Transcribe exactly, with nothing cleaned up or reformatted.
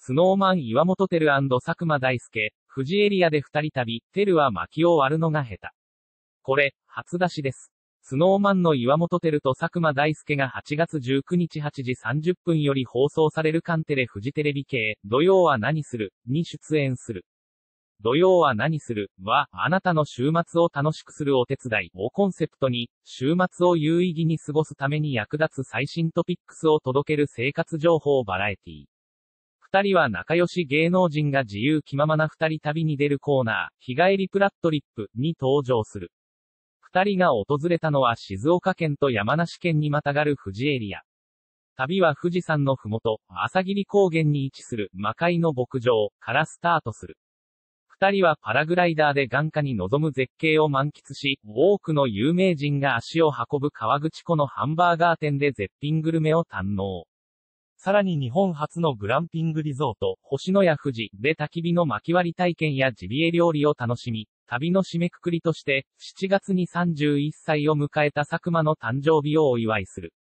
スノーマン岩本照&佐久間大介、富士エリアで二人旅、照は薪を割るのが下手。これ、初出しです。スノーマンの岩本照と佐久間大介がはちがつじゅうくにちはちじさんじゅっぷんより放送されるカンテレフジテレビ系、土曜は何するに出演する。土曜は何するは、あなたの週末を楽しくするお手伝いをコンセプトに、週末を有意義に過ごすために役立つ最新トピックスを届ける生活情報バラエティ。二人は仲良し芸能人が自由気ままな二人旅に出るコーナー、日帰りプラットリップに登場する。二人が訪れたのは静岡県と山梨県にまたがる富士エリア。旅は富士山のふもと、朝霧高原に位置する魔界の牧場からスタートする。二人はパラグライダーで眼下に望む絶景を満喫し、多くの有名人が足を運ぶ河口湖のハンバーガー店で絶品グルメを堪能。さらに日本初のグランピングリゾート、星のや富士で焚き火の薪割り体験やジビエ料理を楽しみ、旅の締めくくりとして、しちがつにさんじゅういっさいを迎えた佐久間の誕生日をお祝いする。